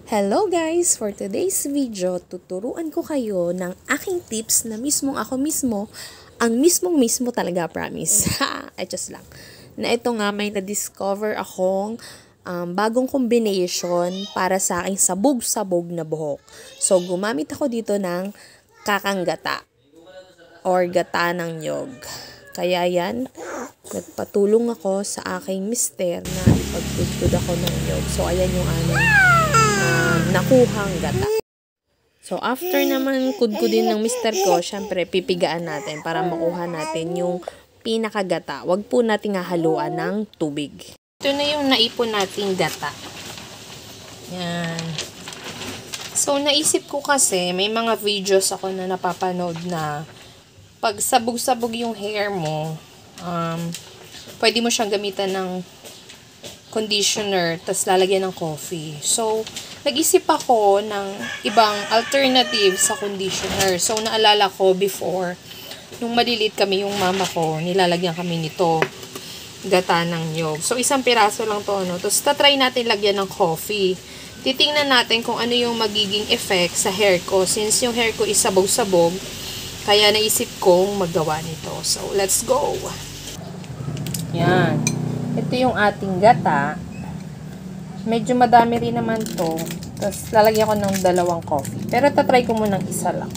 Hello guys! For today's video, tuturuan ko kayo ng aking tips na mismong ako mismo, ang mismo talaga, promise. Just lang. Na ito nga, may na-discover akong bagong combination para sa aking sabog-sabog na buhok. So, gumamit ako dito ng kakanggata or gata ng nyog. Kaya yan, nagpatulong ako sa aking mister na ipagtudtud ako ng nyog. So, ayan yung nakuhang gata. So, after naman kudkudin ng mister ko, syempre, pipigaan natin para makuha natin yung pinakagata. Huwag po natin hahaluan ng tubig. Ito na yung naipon nating gata. Yan. So, naisip ko kasi, may mga videos ako na napapanood na pag sabog-sabog yung hair mo, pwede mo siyang gamitan ng conditioner, tas lalagyan ng coffee. So, nag-isip ako ng ibang alternative sa conditioner. So, naalala ko before, nung maliliit kami yung mama ko, nilalagyan kami nito, gata ng nyog. So, isang piraso lang to, no? Tapos, tatry natin lagyan ng coffee. Titingnan natin kung ano yung magiging effect sa hair ko. Since yung hair ko is sabog-sabog, kaya naisip kong magawa nito. So, let's go! Yan. Ito yung ating gata. Medyo madami rin naman to. Tapos, lalagyan ko ng 2 coffee. Pero, tatry ko munang isa lang.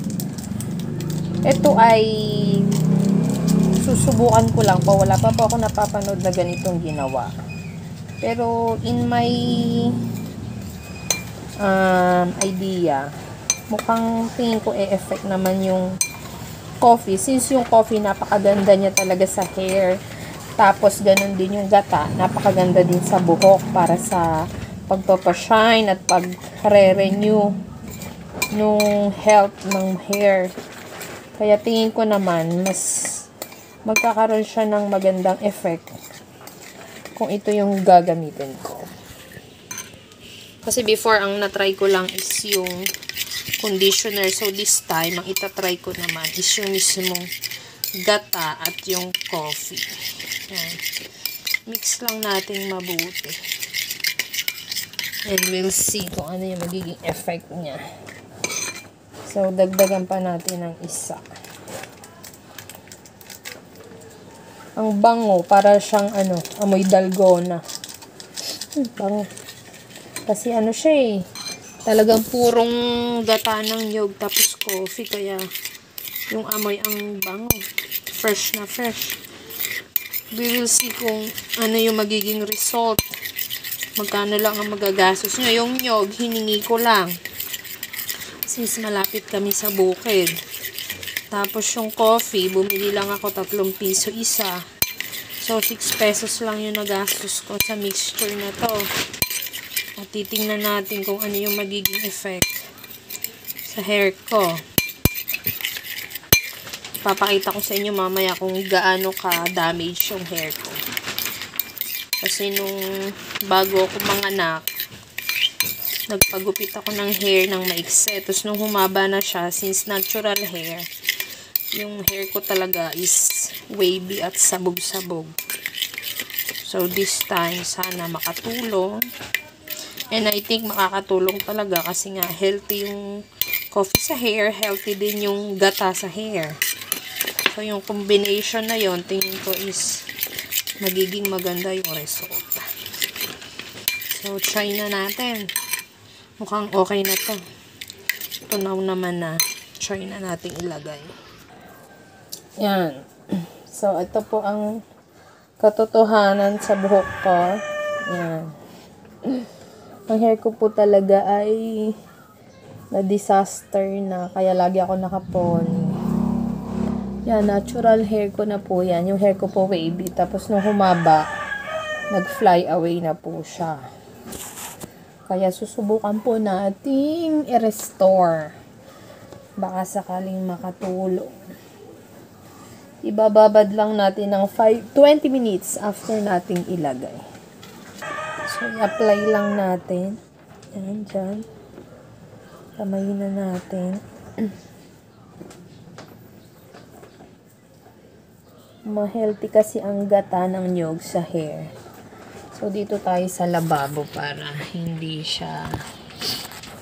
Ito ay susubukan ko lang pa. Wala pa po ako napapanood na ganitong ginawa. Pero, in my idea, mukhang tingin ko e-effect naman yung coffee. Since yung coffee, napakaganda niya talaga sa hair. Tapos, ganun din yung gata. Napakaganda din sa buhok para sa pagpapashine at pag-re-renew nung health ng hair. Kaya tingin ko naman, mas magkakaroon siya ng magandang effect kung ito yung gagamitin ko. Kasi before, ang natry ko lang is yung conditioner. So, this time, ang itatry ko naman is yung mismong gata at yung coffee. Yan. Mix lang natin mabuti. And we'll see kung ano yung magiging effect niya. So, dagdagan pa natin ng isa. Ang bango, para siyang amoy dalgona. Bango. Kasi siya eh. Talagang purong gata ng nyog tapos coffee. Kaya yung amoy ang bango. Fresh na fresh. We will see kung ano yung magiging result. Magkano lang ang magagastos nyo. Yung nyog, hiningi ko lang. Since malapit kami sa bukid. Tapos yung coffee, bumili lang ako 3 piso isa. So, 6 pesos lang yung nagastos ko sa mixture na to. At titingnan natin kung ano yung magiging effect sa hair ko. Papakita ko sa inyo mamaya kung gaano ka-damage yung hair ko. Kasi nung bago ako manganak, nagpagupit ako ng hair ng maikse. Tapos nung humaba na siya, since natural hair, yung hair ko talaga is wavy at sabog-sabog. So this time, sana makatulong. And I think makakatulong talaga kasi nga healthy yung coffee sa hair, healthy din yung gata sa hair. So, yung combination na yon tingin ko is magiging maganda yung result. So, try na natin. Mukhang okay na to. Tunaw naman na. Try na natin ilagay. Yan. So, ito po ang katotohanan sa buhok ko. Yan. Ang hair ko po talaga ay na-disaster na. Kaya lagi ako nakapony. Yan, natural hair ko na po yan. Yung hair ko po wavy. Tapos nung humaba, nag-fly away na po siya. Kaya susubukan po nating i-restore. Baka sakaling makatulong. Ibababad lang natin ng 20 minutes after nating ilagay. So, i-apply lang natin. Yan, dyan. Kamayin na natin. Ma-healthy kasi ang gata ng nyog sa hair. So, dito tayo sa lababo para hindi siya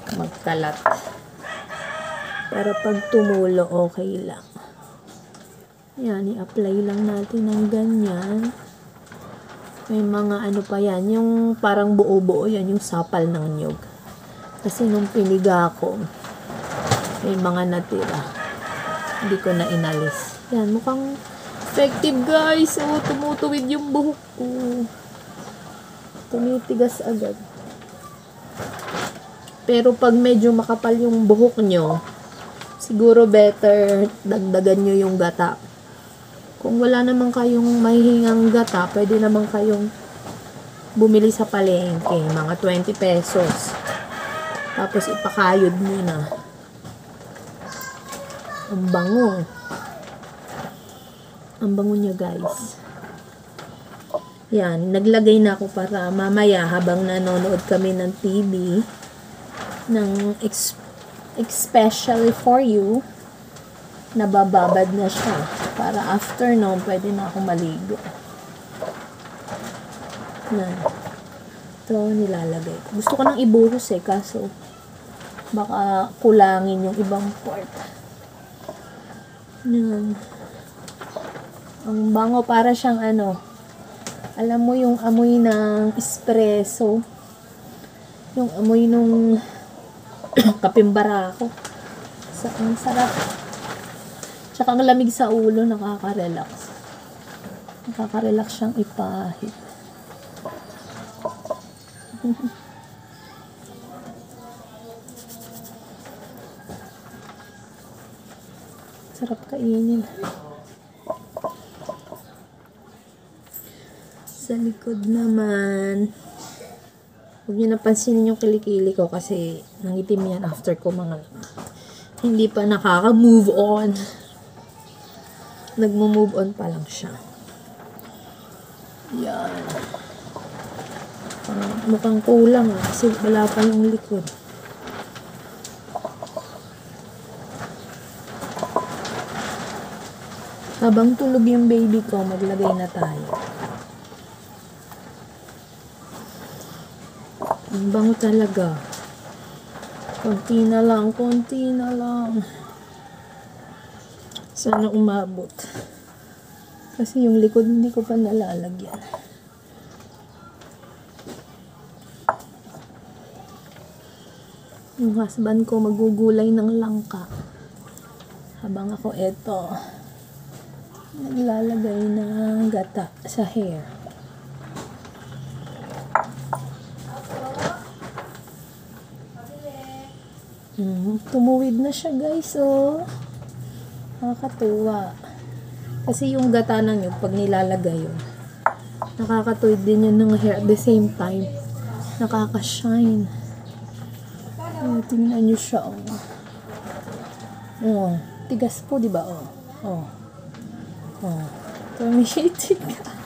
magkalat. Para pag tumulo, okay lang. Yan, i-apply lang natin ng ganyan. May mga ano pa yan, yung parang buo-buo yan, yung sapal ng niyog. Kasi nung piniga ko, may mga natira. Hindi ko na inalis. Yan, mukhang effective guys. So, tumutuwid yung buhok ko. Tumitigas agad. Pero pag medyo makapal yung buhok nyo, siguro better dagdagan nyo yung gata. Kung wala naman kayong mahihingang gata, pwede naman kayong bumili sa palengke, mga 20 pesos. Tapos ipakayod mo na. Ang bango. Ang bango niya guys. Yan, naglagay na ako para mamaya habang nanonood kami ng TV, ng especially for you, nabababad na siya. Para after noon, pwede na ako maligo. Yan. Ito, nilalagay. Gusto ko nang ibuhos kaso baka kulangin yung ibang part. Yan. Ang bango, para siyang ano, alam mo yung amoy ng espresso. Yung amoy nung kapimbarako. Ang sarap. Tsaka ang lamig sa ulo, nakaka-relax. Nakaka-relax siyang ipahit. Sarap kainin. Sa likod naman, huwag nyo napansinin yung kilikili ko kasi nangitim yan after ko mga hindi pa nakaka-move on. Nagmo-move on pa lang siya. Yan. Mukhang kulang kasi wala pa yung likod. Habang tulog yung baby ko, maglagay na tayo. Ang bango talaga. Konti na lang, konti na lang. Sana umabot. Kasi yung likod hindi ko pa nalalagyan. Yung husband ko magugulay ng langka. Habang ako eto, naglalagay ng gata sa hair. Tumuwid na siya guys, oh. Nakakatuwa. Kasi yung gata ng nyug, pag nilalagay yun, nakakatuwid din yun ng hair at the same time. Nakaka-shine. Tingnan nyo siya, oh. Oh, tigas po, diba, oh. Oh. Oh. Tumihitig.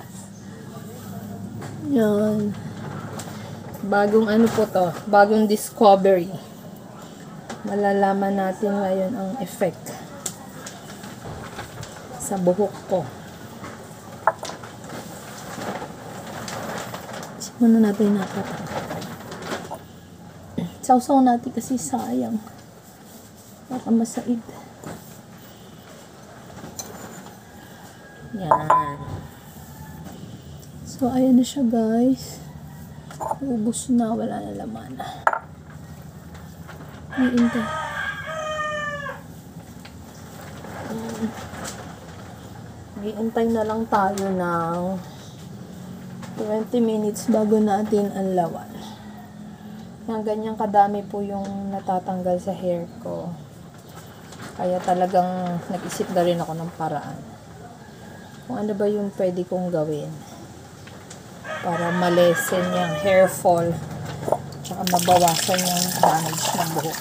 Yan. Bagong ano po to, bagong discovery. Malalaman natin ngayon ang effect sa buhok ko. Muna natin nakata. Sausaw natin kasi sayang. Baka masaid. Yan. So, ayan na siya guys. Ubus na. Wala na laman. Iintay. Iintay na lang tayo ng 20 minutes bago natin anlawan. Yung ganyan kadami po yung natatanggal sa hair ko. Kaya talagang nag-isip na rin ako ng paraan. Kung ano ba yung pwede kong gawin para malesen yung hair fall tsaka mabawasan yung damage ng buhok.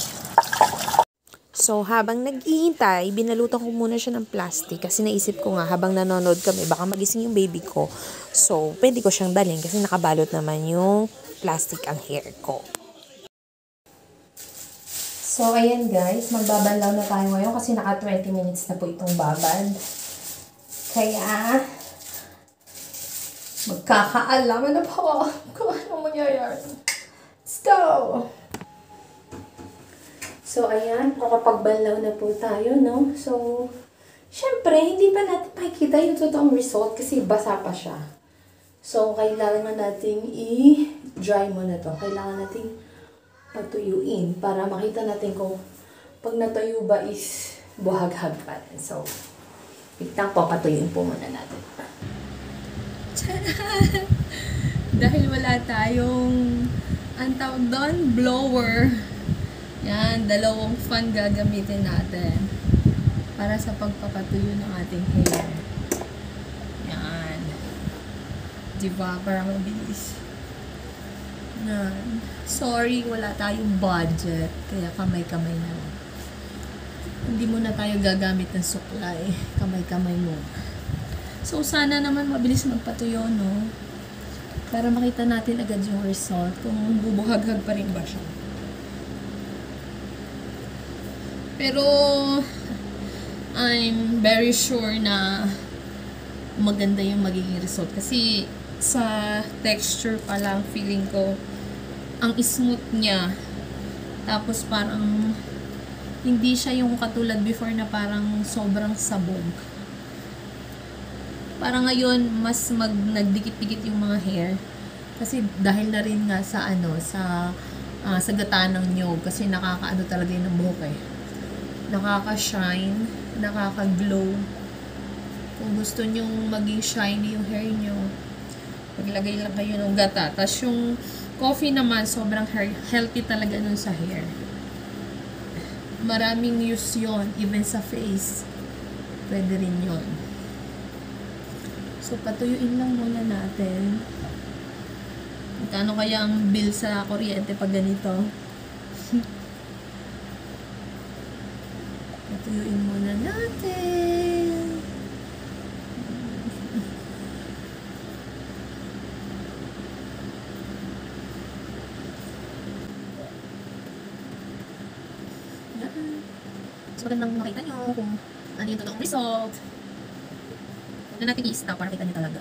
So, habang nag-iintay, binalutan ko muna siya ng plastic kasi naisip ko nga habang nanonood kami, baka magising yung baby ko. So, pwede ko siyang dalhin kasi nakabalot naman yung plastic ang hair ko. So, ayan guys, magbabanlaw na tayo ngayon kasi naka 20 minutes na po itong babad. Kaya, magkakaalaman na po kung anong mangyayari. Let's go! So, ayan, kakapagbanlaw na po tayo, no? So, syempre, hindi pa natin makikita yung totoong result kasi basa pa siya. So, kailangan nating i-dry muna to. Kailangan nating patuyuin para makita natin kung pag natuyo ba is buhaghag pa rin. So, itang po, patuyuin po muna natin. Tcharan! Dahil wala tayong, ang tawag doon, blower. Yan, 2 fan gagamitin natin para sa pagpapatuyo ng ating hair. Yan. Diba? Para mabilis. Yan. Sorry, wala tayong budget. Kaya kamay-kamay na lang. Hindi muna tayo gagamit ng suklay. Kamay-kamay muna. So, sana naman mabilis magpatuyo, no? Para makita natin agad yung result. Kung bubuhaghag pa rin ba siya. Pero, I'm very sure na maganda yung magiging result. Kasi, sa texture pa lang, feeling ko, ang smooth niya. Tapos, parang, hindi siya yung katulad before na parang sobrang sabog. Parang ngayon, mas nagdikit-dikit yung mga hair. Kasi, dahil na rin nga sa, sa gata ng nyog. Kasi, nakakaano talaga yun ng buhok eh. Nakaka-shine, nakaka-glow. Kung gusto nyong maging shiny yung hair nyo, maglagay lang kayo ng gata. Tapos yung coffee naman, sobrang healthy talaga nun sa hair. Maraming use yon, even sa face. Pwede rin yon. So, patuyuin lang muna natin. Magkano kaya ang bill sa kuryente pag ganito? Patuyuin muna natin. So, magandang makita nyo kung ano yung totoong result. Huwag na natin i-stop para kita nyo talaga.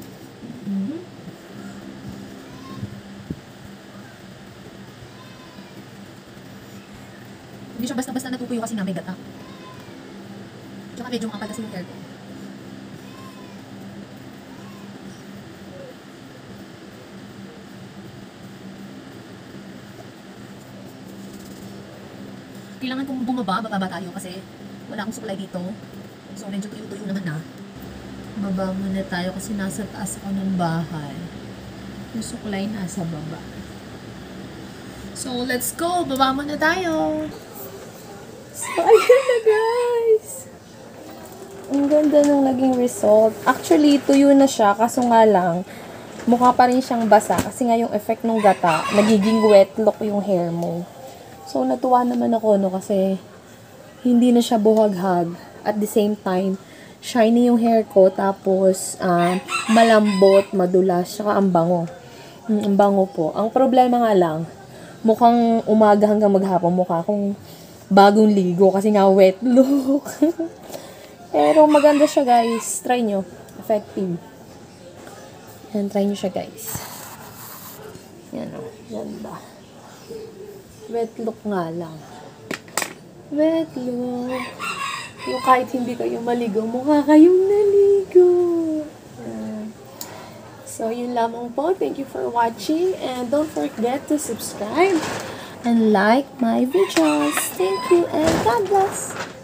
Hindi siya basta-basta natutuyo kasi na may gata. Tsaka medyo makapal kasi yung hair ko. Kailangan kong bababa tayo kasi wala akong supply dito. So medyo tuyo-tuyo naman na. Baba muna tayo kasi nasa taas ako ng bahay. Yung supply nasa baba. So let's go! Baba muna tayo! So, ayan na guys! Ang ganda ng naging result. Actually, tuyo na siya. Kaso nga lang, mukha pa rin siyang basa. Kasi nga yung effect ng gata, nagiging wet look yung hair mo. So, natuwa naman ako, no? Kasi, hindi na siya buhaghag. At the same time, shiny yung hair ko. Tapos, malambot, madulas, saka ang bango. Ang bango po. Ang problema nga lang, mukhang umaga hanggang maghapon. Mukha akong bagong ligo kasi nga wet look. Pero maganda siya guys. Try nyo. Effective. Yan, try nyo siya guys. Yan o. Ganda. Wet look nga lang. Wet look. Yung kahit hindi kayo maligo, mukha kayong naligo. So, yun lamang po. Thank you for watching. And don't forget to subscribe and like my videos. Thank you and God bless.